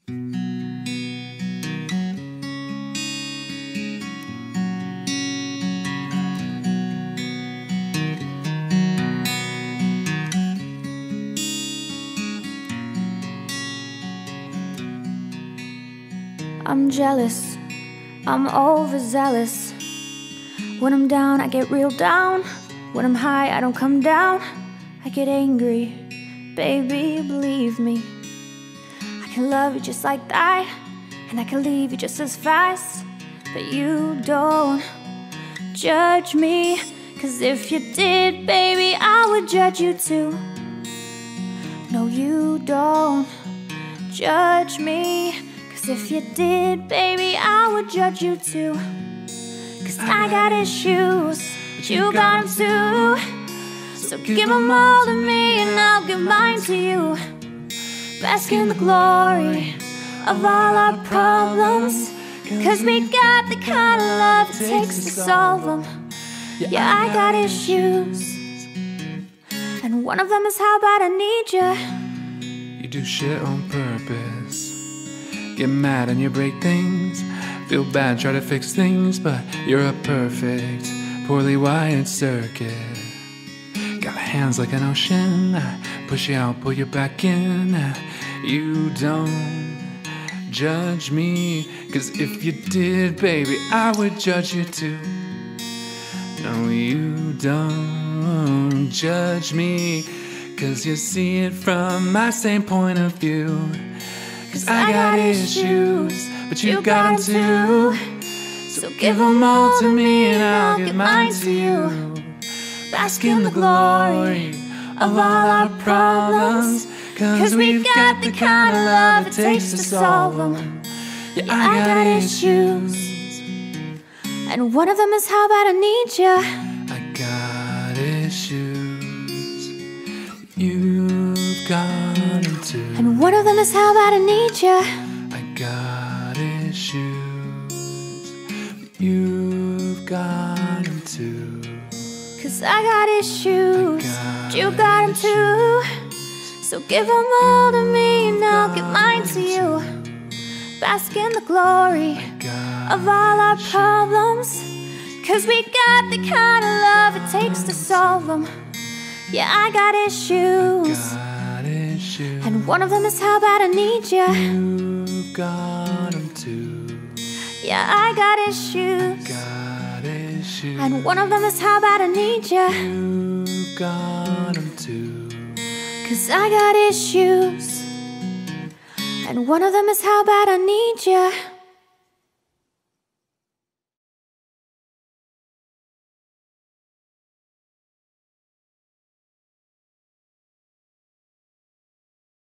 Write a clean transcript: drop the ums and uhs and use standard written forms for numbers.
I'm jealous, I'm overzealous. When I'm down, I get real down. When I'm high, I don't come down. I get angry, baby, believe me. I can love you just like that, and I can leave you just as fast. But you don't judge me, 'cause if you did, baby, I would judge you too. No, you don't judge me, 'cause if you did, baby, I would judge you too. 'Cause I got issues, but you got them too. So give them all to me and I'll give mine to you. Bask in the glory of all our problems, 'cause we got the kind of love it takes to solve them. Yeah, I got issues, and one of them is how bad I need you. You do shit on purpose, get mad and you break things. Feel bad, try to fix things, but you're a perfect, poorly wired circuit. Got hands like an ocean, push you out, pull you back in. You don't judge me, 'cause if you did, baby, I would judge you too. No, you don't judge me, 'cause you see it from my same point of view. 'Cause I got issues, but you got them too. So give them all to me and I'll give mine to you. Bask in the glory of all our problems, 'cause we've got the kind of love it takes to solve them. Yeah, I got issues, and one of them is how bad I need you. I got issues, you've got them too. And one of them is how bad I need you. I got issues, you've got them too. 'Cause I got issues, but you got them too. So give them all to me and I'll give mine to you. Bask in the glory of all our problems, 'cause we got the kind of love it takes to solve them. Yeah, I got issues, and one of them is how bad I need you. You've got them too. Yeah, I got issues, and one of them is how bad I need you. You've got them too. 'Cause I got issues, and one of them is how bad I need you.